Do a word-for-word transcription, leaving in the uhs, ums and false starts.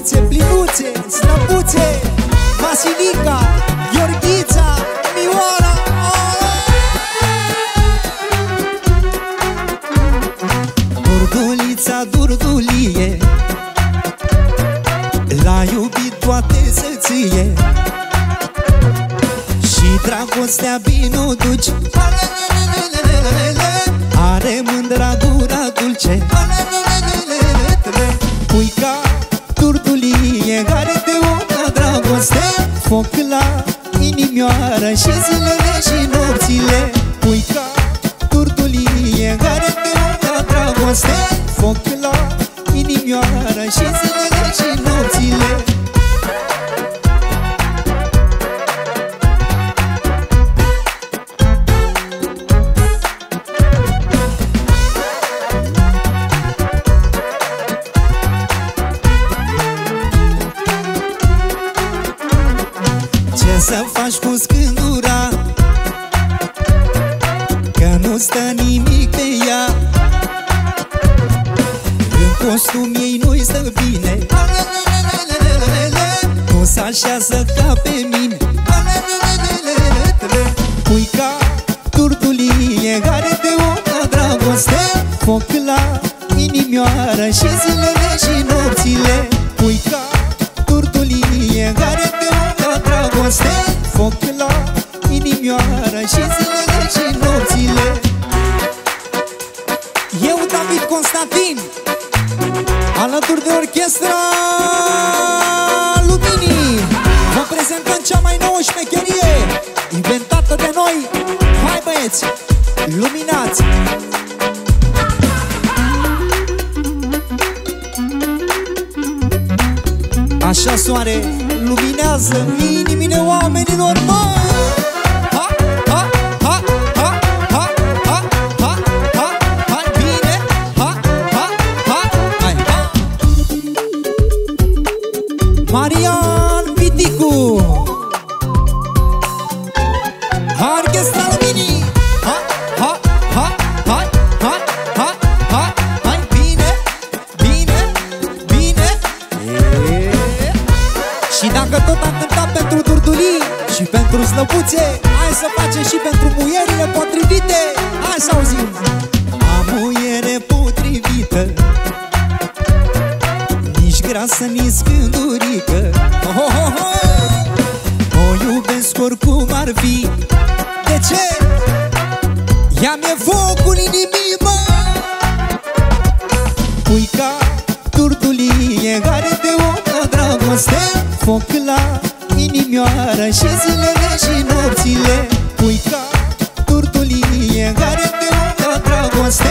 Măriuțe, Plinuțe, Slăbuțe, Vasilica, Gheorghița, Mioara. Durdulița, durdulie, l-a iubit toate să-ție și dragostea bine-o duci. Are mândra gura dulce, puica durdulie, care te oda dragoste, foc la inimioară și zilele și nopțile. Puica durdulie, care te oda dragoste, foc la inimioară și zilele și nopțile. Ce să faci cu scândura, că nu stă nimic pe ea, în costum ei nu-i stă bine, nu s-așează ca pe mine. Puica durdulie, care te oda dragoste, foc la inimioară și zilele și nopțile. Puica durdulie, care te oda dragoste, foc la inimioară și zilele și nopțile. Eu, David Constantin, alături de orchestra Luminii, vă prezentăm cea mai nouă șmecherie inventată de noi. Hai băieți, luminați! Așa soare luminează inimile oamenilor, mă! Ha, ha, ha, ha, ha, ha, ha, ha, hai bine! Ha, ha, ha, hai, ha! Marian Viticu, orchestra Luminii! Ha, ha, ha, hai, ha, ha, ha, hai bine, bine, bine! E și dacă tot am cântat pentru durdulii și pentru slăbuțe, hai să facem și pentru muierile potrivite. Hai să auzim! Am muiere potrivită, nici grasă, nici scândurică. Oh, oh, oh, oh. O iubesc oricum ar fi. De ce? Ea mi-e focul inimii, mă! Puica durdulie, care te oda dragoste, foc la inimioară și zilele și nopțile. Puica durdulie, care te oda dragoste,